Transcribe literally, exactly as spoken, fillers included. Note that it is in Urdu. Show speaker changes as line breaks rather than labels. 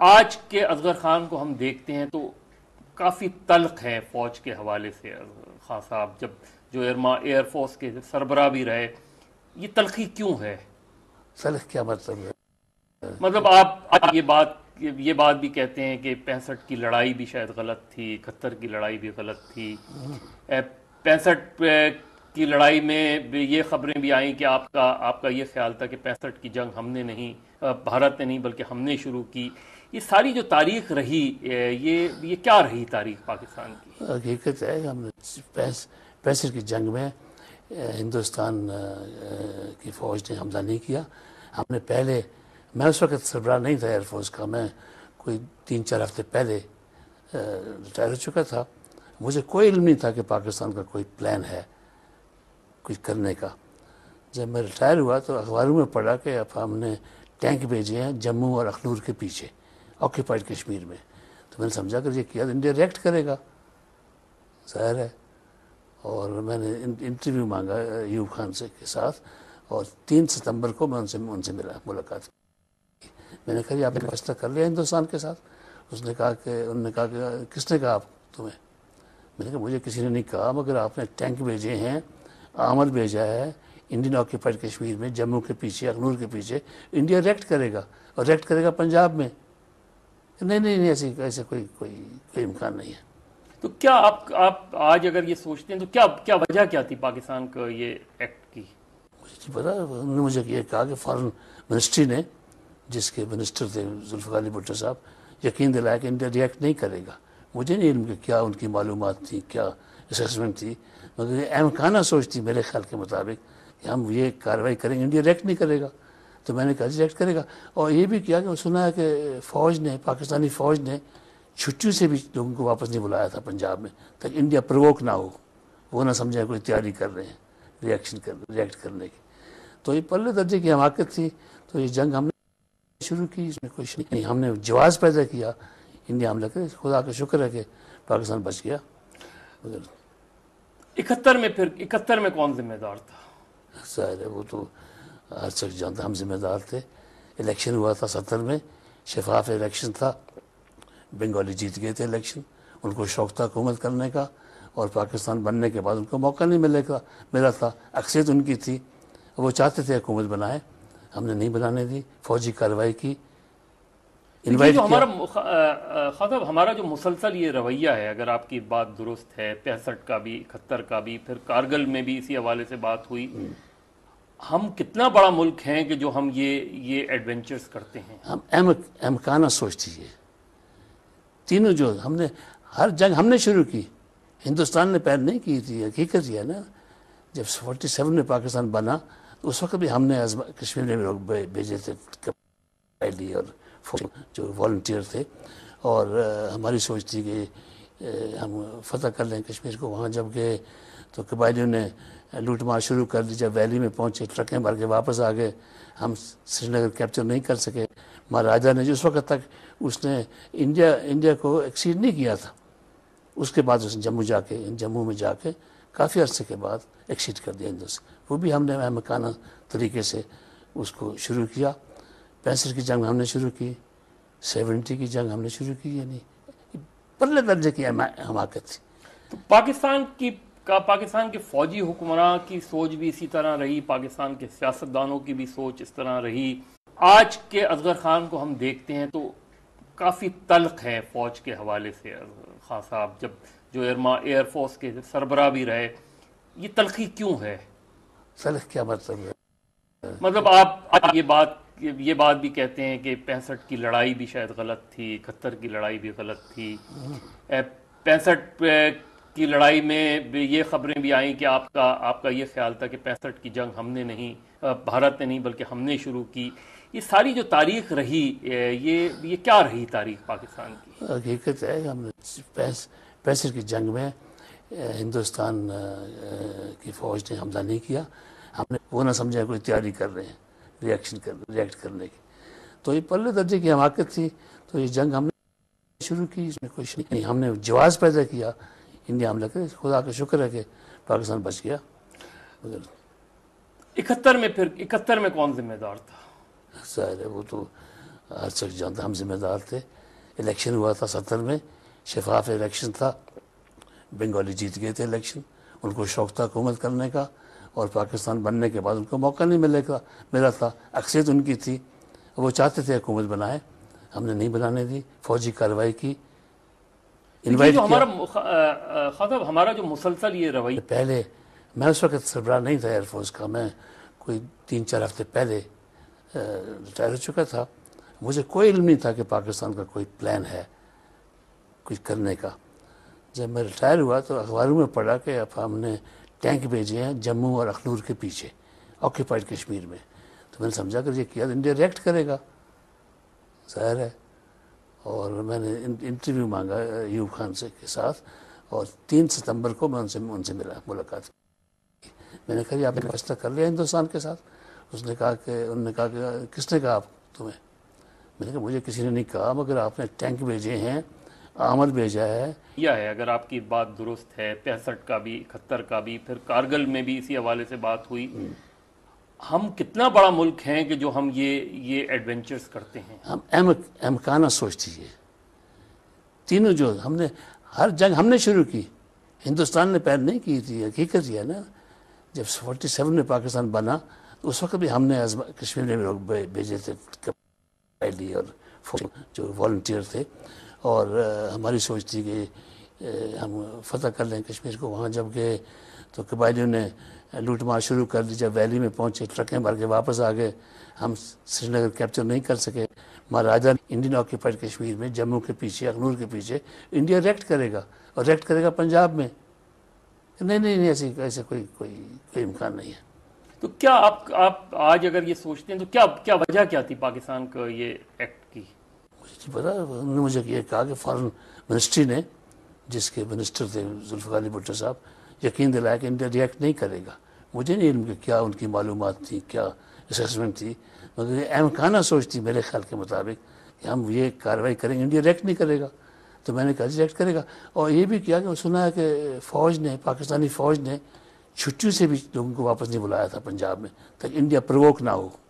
آج کے اصغر خان کو ہم دیکھتے ہیں تو کافی تلخ ہے فوج کے حوالے سے. خان صاحب جب جو ایئر فورس کے سربراہ بھی رہے, یہ تلخی کیوں ہے؟
تلخ کیا مطلب ہے؟
مطلب آپ یہ بات یہ بات بھی کہتے ہیں کہ پینسٹھ کی لڑائی بھی شاید غلط تھی, اکہتر کی لڑائی بھی غلط تھی. پینسٹھ کی لڑائی میں یہ خبریں بھی آئیں کہ آپ کا آپ کا یہ خیال تھا کہ پینسٹھ کی جنگ ہم نے نہیں, بھارت نے نہیں بلکہ ہم نے شروع کی. یہ ساری جو تاریخ رہی, یہ یہ کیا رہی تاریخ پاکستان کی؟
حقیقت ہے ہم نے پینسٹھ کی جنگ میں ہندوستان کی فوج نے حملہ نہیں کیا. ہم نے پہلے, میں اس وقت سربراہ نہیں تھا ایئر فورس کا, میں کوئی تین چار ہفتے پہلے ریٹائر ہو چکا تھا. مجھے کوئی علم نہیں تھا کہ پاکستان کا کوئی پلان ہے کچھ کرنے کا. جب میں ریٹائر ہوا تو اخباروں میں پڑھا کہ اب ہم نے ٹینک بھیجے ہیں جموں اور اخنور کے پیچھے آکوپائڈ کشمیر میں. تو میں نے سمجھا کر یہ کیا انڈیا ریئیکٹ کرے گا, ظاہر ہے. اور میں نے انٹرویو مانگا ایوب خان سے کے ساتھ, اور تین ستمبر کو میں ان سے ان سے ملا ملاقات کی. میں نے کہا یہ آپ نے فیصلہ کر لیا ہندوستان کے ساتھ؟ اس نے کہا کہ انہوں نے کہا کہ کس نے کہا آپ تمہیں؟ میں نے کہا مجھے کسی نے نہیں کہا, مگر آپ نے ٹینک بھیجے ہیں, آمر بھیجا ہے انڈین آکوپائڈ کشمیر میں, جموں کے پیچھے اخنور کے پیچھے, انڈیا ریئیکٹ کرے گا, اور ریئیکٹ کرے گا پنجاب میں. نہیں نہیں نہیں ایسے ایسے کوئی کوئی کوئی امکان نہیں ہے.
تو کیا آپ آپ آج اگر یہ سوچتے ہیں تو کیا کیا وجہ کیا تھی پاکستان کو یہ ایکٹ کی؟
مجھے نہیں پتا. انہوں نے مجھے یہ کہا کہ فارن منسٹری نے, جس کے منسٹر تھے ذوالفقار علی بھٹو صاحب, یقین دلایا کہ انڈیا ریئیکٹ نہیں کرے گا. مجھے نہیں علم کہ کیا ان کی معلومات تھی, کیا اسیسمنٹ تھی, مگر یہ امکانہ سوچ تھی میرے خیال کے مطابق کہ ہم یہ کارروائی کریں گے, انڈیا ریئیکٹ نہیں کرے گا. تو میں نے کہا ریئیکٹ کرے گا. اور یہ بھی کیا کہ سنا ہے کہ فوج نے, پاکستانی فوج نے چھٹیوں سے بھی لوگوں کو واپس نہیں بلایا تھا پنجاب میں, تاکہ انڈیا پرووک نہ ہو, وہ نہ سمجھے کوئی تیاری کر رہے ہیں ریئیکشن کر ریئیکٹ کرنے کی. تو یہ پہلے درجے کی حماقت تھی. تو یہ جنگ ہم نے شروع کی, اس میں کچھ نہیں, ہم نے جواز پیدا کیا انڈیا حملہ کرے. خدا کا شکر ہے کہ پاکستان بچ گیا.
اکہتر میں پھر اکہتر میں کون ذمہ دار تھا؟
ظاہر ہے وہ تو ہر شخص جانتا, ہم ذمہ دار تھے. الیکشن ہوا تھا ستر میں, شفاف الیکشن تھا, بنگالی جیت گئے تھے الیکشن. ان کو شوق تھا حکومت کرنے کا, اور پاکستان بننے کے بعد ان کو موقع نہیں ملے گا ملا تھا. اکثریت ان کی تھی, وہ چاہتے تھے حکومت بنائے, ہم نے نہیں بنانے دی, فوجی کارروائی کی.
یہ جو ہمارا خاطب ہمارا جو مسلسل یہ رویہ ہے, اگر آپ کی بات درست ہے, پینسٹھ کا بھی, اکہتر کا بھی, پھر کارگل میں بھی اسی حوالے سے بات ہوئی, ہم کتنا بڑا ملک ہیں کہ جو ہم یہ یہ ایڈونچرز کرتے ہیں.
ہم امکانہ سوچتی ہے تینوں, جو ہم نے ہر جنگ ہم نے شروع کی, ہندوستان نے پہل نہیں کی تھی. حقیقت یہ ہے نا, جب فورٹی سیون میں پاکستان بنا تو اس وقت بھی ہم نے کشمیر میں لوگ بھیجے تھے, اور جو والنٹیئر تھے, اور ہماری سوچ تھی کہ ہم فتح کر لیں کشمیر کو. وہاں جب گئے تو قبائلیوں نے لوٹ مار شروع کر دی. جب ویلی میں پہنچے ٹرکیں بھر کے واپس آ گئے, ہم سری نگر کیپچر نہیں کر سکے. مہاراجا نے جو اس وقت تک اس نے انڈیا انڈیا کو ایکسیڈ نہیں کیا تھا, اس کے بعد اس نے جموں جا کے جموں میں جا کے کافی عرصے کے بعد ایکسیڈ کر دیا ہندوستان. وہ بھی ہم نے احمقانہ طریقے سے اس کو شروع کیا. پینسٹھ کی جنگ ہم نے شروع کی, سیونٹی کی جنگ ہم نے شروع کی, یعنی پرلے درجے کی حماقت تھی.
تو پاکستان کی کا پاکستان کے فوجی حکمراں کی سوچ بھی اسی طرح رہی, پاکستان کے سیاستدانوں کی بھی سوچ اس طرح رہی. آج کے اصغر خان کو ہم دیکھتے ہیں تو کافی تلخ ہے فوج کے حوالے سے. خان صاحب جب جو ایئر فورس کے سربراہ بھی رہے, یہ تلخی کیوں ہے؟
تلخ کیا مطلب ہے؟
مطلب آپ یہ بات یہ بات بھی کہتے ہیں کہ پینسٹھ کی لڑائی بھی شاید غلط تھی, اکہتر کی لڑائی بھی غلط تھی. پینسٹھ کی لڑائی میں یہ خبریں بھی آئیں کہ آپ کا آپ کا یہ خیال تھا کہ پینسٹھ کی جنگ ہم نے نہیں, بھارت نے نہیں بلکہ ہم نے شروع کی. یہ ساری جو تاریخ رہی, یہ یہ کیا رہی تاریخ پاکستان کی؟
حقیقت ہے ہم نے پینسٹھ کی جنگ میں ہندوستان کی فوج نے حملہ نہیں کیا. ہم نے وہ نہ سمجھا کوئی تیاری کر رہے ہیں ریئیکشن کر ریئیکٹ کرنے کی. تو یہ پہلے درجے کی حماقت تھی. تو یہ جنگ ہم نے شروع کی, اس میں کچھ نہیں, ہم نے جواز پیدا کیا انڈیا حملہ کرے. خدا کا شکر ہے کہ پاکستان بچ گیا.
اکہتر میں پھر اکہتر میں کون ذمہ دار تھا؟
ظاہر ہے وہ تو ہر شخص جانتا ہم ذمہ دار تھے. الیکشن ہوا تھا ستر میں, شفاف الیکشن تھا, بنگالی جیت گئے تھے الیکشن. ان کو شوق تھا حکومت کرنے کا, اور پاکستان بننے کے بعد ان کو موقع نہیں ملے گا ملا تھا. اکثریت ان کی تھی, وہ چاہتے تھے حکومت بنائے, ہم نے نہیں بنانے دی, فوجی کارروائی کی, انوائٹ
جو
کیا.
ہمارا خاطب ہمارا جو مسلسل یہ رویہ,
پہلے میں اس وقت سربراہ نہیں تھا ایئر فورس کا, میں کوئی تین چار ہفتے پہلے ریٹائر ہو چکا تھا. مجھے کوئی علم نہیں تھا کہ پاکستان کا کوئی پلان ہے کچھ کرنے کا. جب میں ریٹائر ہوا تو اخباروں میں پڑھا کہ اب ہم نے ٹینک بھیجے ہیں جموں اور اخنور کے پیچھے آکوپائڈ کشمیر میں. تو میں نے سمجھا کہ یہ کیا انڈیا ریئیکٹ کرے گا, ظاہر ہے. اور میں نے انٹرویو مانگا ایوب خان سے کے ساتھ, اور تین ستمبر کو میں ان سے ان سے ملا ملاقات کی. میں نے کہا یہ آپ نے فیصلہ کر لیا ہندوستان کے ساتھ؟ اس نے کہا کہ انہوں نے کہا کہ کس نے کہا آپ تمہیں؟ میں نے کہا مجھے کسی نے نہیں کہا, مگر آپ نے ٹینک بھیجے ہیں, آمر بھیجا ہے.
یہ ہے اگر آپ کی بات درست ہے, پینسٹھ کا بھی, اکہتر کا بھی, پھر کارگل میں بھی اسی حوالے سے بات ہوئی. ہم کتنا بڑا ملک ہیں کہ جو ہم یہ یہ ایڈونچرز کرتے ہیں.
ہم امکانہ سوچ دیجیے, تینوں جو ہم نے ہر جنگ ہم نے شروع کی, ہندوستان نے پہل نہیں کی تھی. حقیقت یہ ہے نا, جب فورٹی سیون میں پاکستان بنا تو اس وقت بھی ہم نے کشمیر میں لوگ بھیجے تھے اور جو والنٹیئر تھے, اور ہماری سوچ تھی کہ ہم فتح کر لیں کشمیر کو. وہاں جب گئے تو قبائلیوں نے لوٹ مار شروع کر دی. جب ویلی میں پہنچے ٹرکیں بھر کے واپس آ گئے, ہم سری نگر کیپچر نہیں کر سکے. مہاراجہ انڈین آکوپائڈ کشمیر میں جموں کے پیچھے اخنور کے پیچھے انڈیا ریکٹ کرے گا, اور ریکٹ کرے گا پنجاب میں. نہیں نہیں نہیں ایسے ایسے کوئی کوئی کوئی امکان نہیں ہے.
تو کیا آپ آپ آج اگر یہ سوچتے ہیں تو کیا کیا وجہ کیا تھی پاکستان کو یہ ایکٹ کی؟
مجھے نہیں پتا. انہوں نے مجھے یہ کہا کہ فارن منسٹری نے, جس کے منسٹر تھے ذوالفقار علی بھٹو صاحب, یقین دلایا کہ انڈیا ریئیکٹ نہیں کرے گا. مجھے نہیں علم کہ کیا ان کی معلومات تھی, کیا اسیسمنٹ تھی, مگر یہ امکانہ سوچ تھی میرے خیال کے مطابق کہ ہم یہ کارروائی کریں گے, انڈیا ریئیکٹ نہیں کرے گا. تو میں نے کہا ریئیکٹ کرے گا. اور یہ بھی کیا کہ سنا ہے کہ فوج نے, پاکستانی فوج نے چھٹیوں سے بھی لوگوں کو واپس نہیں بلایا تھا پنجاب میں, تاکہ انڈیا پرووک نہ ہو.